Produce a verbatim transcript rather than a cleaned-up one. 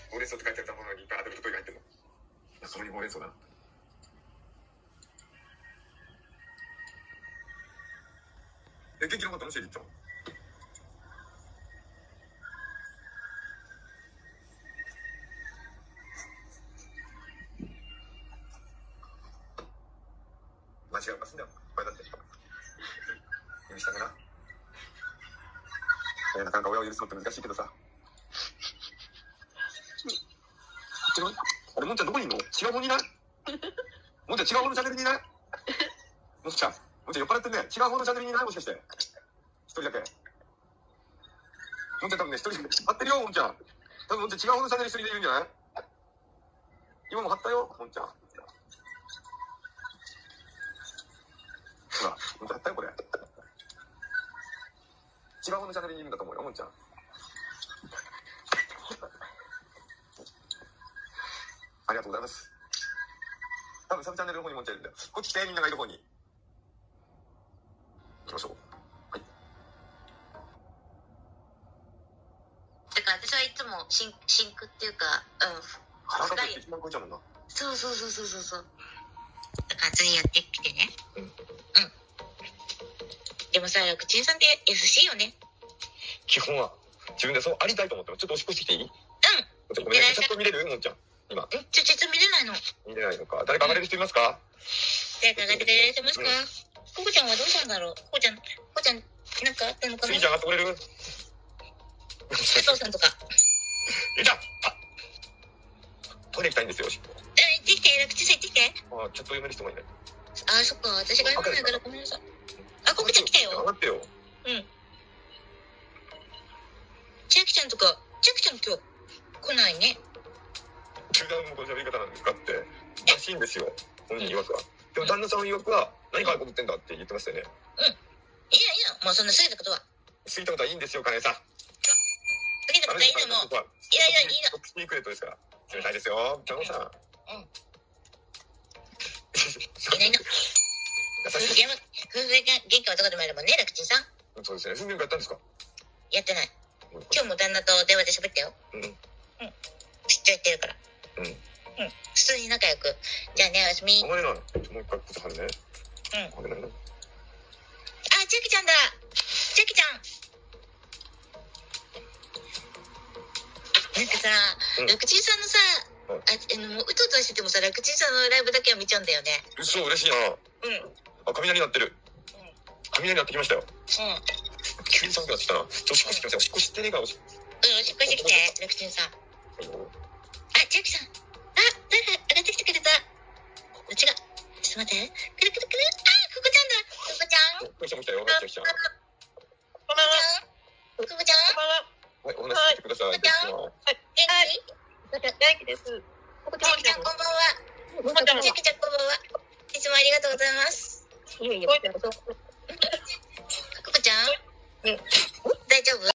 ほうれん草って書いてあったものにいっぱいアダルトトイが入ってるの。そこにほうれん草だ。え、元気なかったのシェリーちゃん。間違うかすんだよ。これだって。許したかな。えー、なかなか親を許すのって難しいけどさ。違う？あれ、もんちゃんどこにいんの？違う方にいない？もんちゃん違う方のチャンネルにいない？もんちゃん、もんちゃん酔っ払ってんね。違う方のチャンネルにいない？もしかして。一人だけ。もんちゃん多分ね、一人だけ。張ってるよ、もんちゃん。多分もんちゃん違う方のチャンネル一人でいるんじゃない？今も張ったよ、もんちゃん。ほら、もんちゃん張ったよ、これ。違う方のチャンネルにいるんだと思うよ、もんちゃん。ありがとうございます。多分サブチャンネルの方にもんちゃんいるんだよ。こっち来て、みんながいる方に。行きましょう。はい。 だから私はいつもシンシンクっていうか、うん。 腹が一番超えちゃうもんな。 そうそうそうそうそうそう。だから次やってきてね。うん。うん。でもさ、楽ちんさんって優しいよね。 基本は自分でそうありたいと思っても、ちょっとおしっこしてきていい？うん。 ちょっとごめんね。ちょっと見れる？もんちゃん。今。 え、ちょ、ちょっと見れないの？ 見れないのか。誰か上がれる人いますか？ 誰か上がってくれてますか？ココちゃんはどうしたんだろう？ココちゃん、ココちゃん、なんかあったのかな？ スギちゃん上がってくれる？ 加藤さんとか。 いた！あ、トイレ行きたいんですよ、おしっこ。 え、行ってきて、楽ちんさん行ってきて。 あ、ちょっと読める人もいない。 あ、そっか、私が読めないからごめんなさい。あ、ココちゃん来たよ。 上がってよ。 うん。千秋ちゃんとか、千秋ちゃん今日来ないね。 中断のこの喋り方なんですかって、らしいんですよ、本人曰くは。でも旦那さん曰くは、何か送ってんだって言ってましたよね。 うん。いやいや、もうそんな過ぎたことは。 過ぎたことはいいんですよ、金井さん。 過ぎたことはいいのもう。いやいや、いいの。 トップシークレットですから。冷たいですよ、金井さん。うん。 いないの。 優しい。 夫婦喧嘩はどこでもあるもんね、楽ちんさん。 そうですね。夫婦喧嘩やったんですか？ やってない。今日も旦那と電話で喋ったよ。うん。うん。出張行ってるから。うん。うん。普通に仲良く。じゃあね、おやすみ。 あげない。もう一回靴貼るね。うん。あげないの。あ、 千秋ちゃんだ。千秋ちゃん。なんかさ、楽ちんさんのさ、あ、あの、もううとうとしててもさ、楽ちんさんのライブだけは見ちゃうんだよね。 嘘、嬉しいな。うん。あ、雷鳴ってる。うん。雷鳴ってきましたよ。うん。急に寒くなってきたな。ちょっとおしっこしてきますよ。おしっこしてねえから、おしっこ。 うん、おしっこしてきて、楽ちんさん。あ、千秋さん。あ、誰か上がってきてくれた。違う。ちょっと待って。くるくるくる。あ、ココちゃんだ。ココちゃん。 ココちゃんも来たよ。千秋ちゃん。 こんばんは。ココちゃん。 はい、お話ししてください。 ココちゃん。はい。元気です。ココちゃん、こんばんは。千秋ちゃん、こんばんは。いつもありがとうございます。いえいえ、ココちゃん。大丈夫？